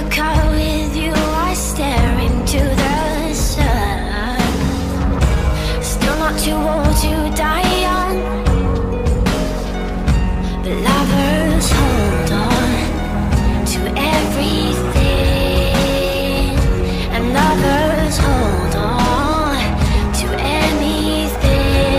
car with you, I stare into the sun. Still not too old to die young, but lovers hold on to everything, and lovers hold on to anything.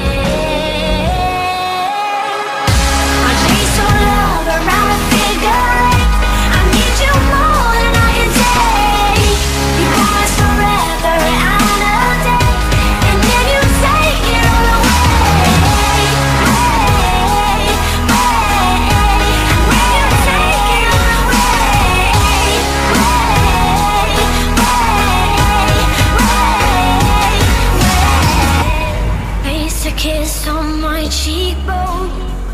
I chase your love around a figure. I need you more than I can take. You promise forever and a day, and then you take it all away. When you take it all away. Place a kiss on my cheekbone,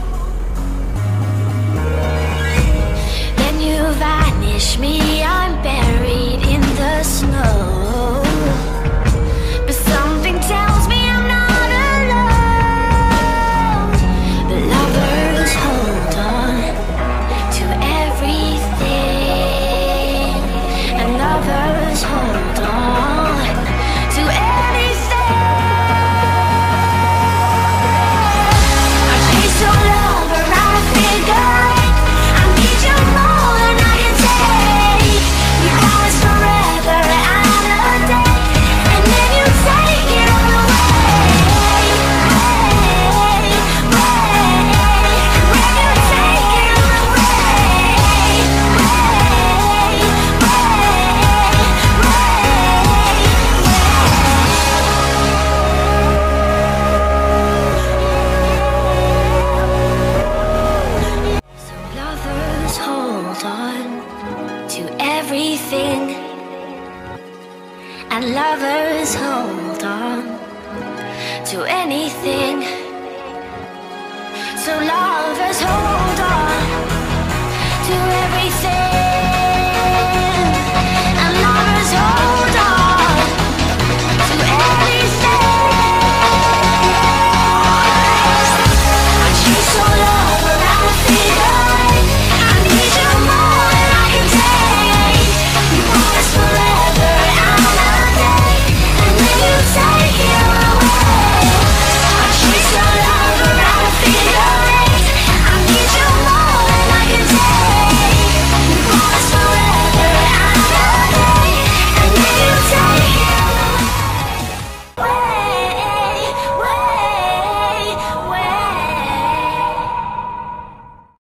then you vanish me, I'm buried in the snow. But something tells me I'm not alone. The lovers hold on to everything, and lovers hold on to anything. I chase your love around a figure. I need you more than I can take. You promise forever and a day, and then you take it all away. When you take it all away. So lovers hold on to everything, and lovers hold on to anything. So lovers hold